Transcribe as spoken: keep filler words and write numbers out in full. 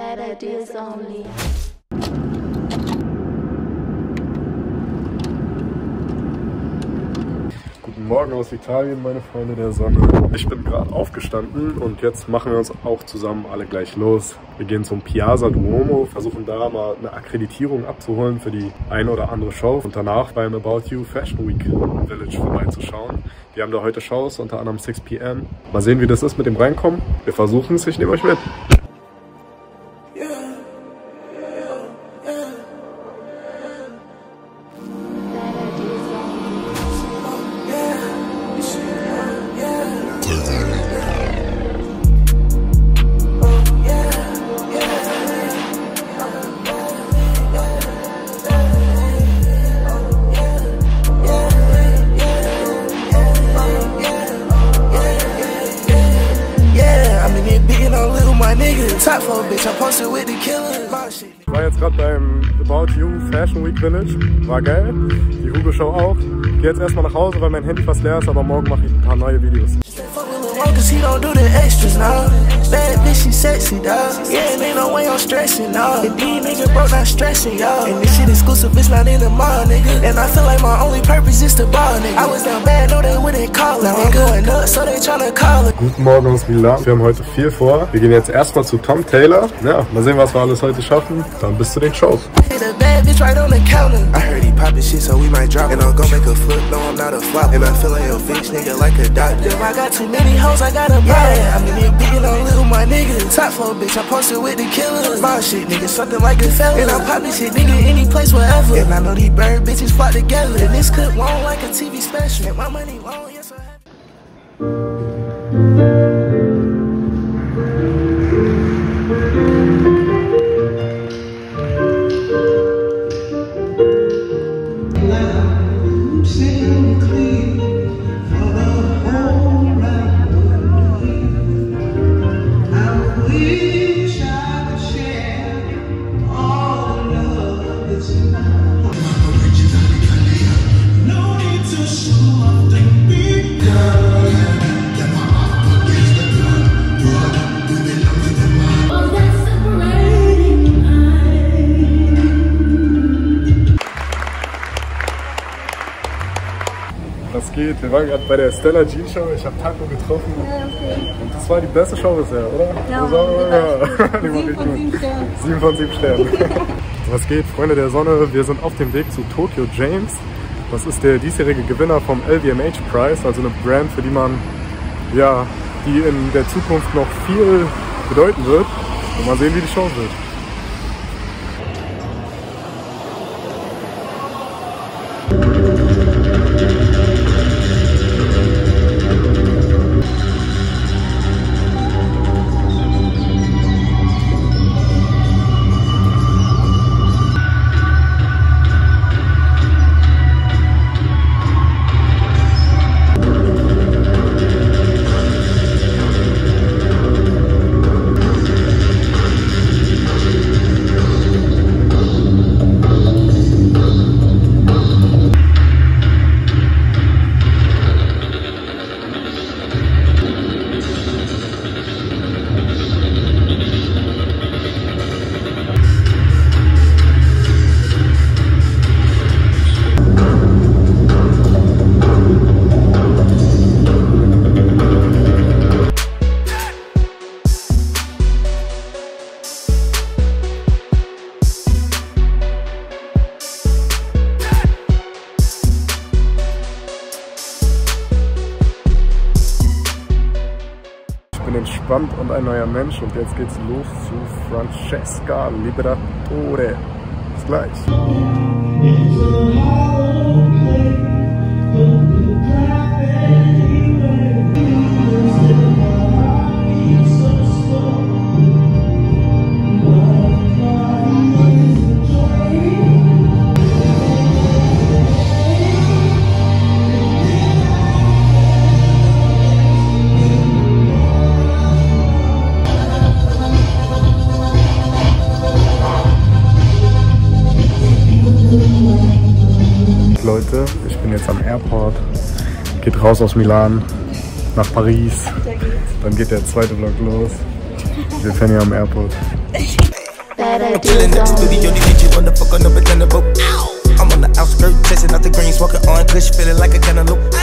Bad ideas only. Guten Morgen aus Italien, meine Freunde der Sonne. Ich bin gerade aufgestanden und jetzt machen wir uns auch zusammen alle gleich los. Wir gehen zum Piazza Duomo, versuchen da mal eine Akkreditierung abzuholen für die eine oder andere Show und danach beim About You Fashion Week Village vorbeizuschauen. Die haben da heute Shows, unter anderem six p m Mal sehen, wie das ist mit dem Reinkommen. Wir versuchen es, ich nehme euch mit. Ich war jetzt gerade beim About You Fashion Week Village, war geil, die Hugo Show auch. Ich gehe jetzt erstmal nach Hause, weil mein Handy fast leer ist, aber morgen mache ich ein paar neue Videos. Cause he don't do the extras now. Bad bitch, she sexy, dog. Yeah, and ain't no way I'm stressing, dog. And these niggas broke, not stressing, y'all. And this shit exclusive, it's not in the mall, nigga. And I feel like my only purpose is to ball, nigga. I was down bad, no, they wouldn't call it. Now I'm going up, so they tryna call it. Guten Morgen aus Milan. Wir haben heute viel vor. Wir gehen jetzt erstmal zu Tom Taylor. Ja, mal sehen, was wir alles heute schaffen. Dann bis zu den Shows. Right on the counter. I heard he poppin' shit, so we might drop. And I'm gon' make a flip, no, I'm not a flop. And I feel like a bitch nigga like a doctor. If I got too many hoes, I gotta buy. Yeah, I mean, it beatin' on little my nigga. Top floor bitch, I posted with the killers. Ball shit, nigga, something like a fella. And I'm poppin' shit, nigga, any place, wherever. And I know these bird bitches flock together. And this clip long like a T V special. And my money long, yes, I Was geht? Wir waren gerade bei der Stella Jean Show. Ich habe Taco getroffen. Ja, okay. Und das war die beste Show bisher, oder? Ja, also, ja. Die sieben von sieben Sternen. sieben von sieben Sternen. Was geht, Freunde der Sonne? Wir sind auf dem Weg zu Tokyo James. Das ist der diesjährige Gewinner vom L V M H Prize, also eine Brand, für die man, ja, die in der Zukunft noch viel bedeuten wird. Und mal sehen, wie die Show wird. Ich bin entspannt und ein neuer Mensch und jetzt geht's los zu Francesca Liberatore. Bis gleich. Leute, ich bin jetzt am Airport, geht raus aus Milan nach Paris, dann geht der zweite Vlog los. Wir fahren hier am Airport. bad I'm chillin' ideas at the studio, only. these bitches wanna fuck on the pretender boat. I'm on the outskirts, chasing out the green, smoking on kush, feeling like a cantaloupe.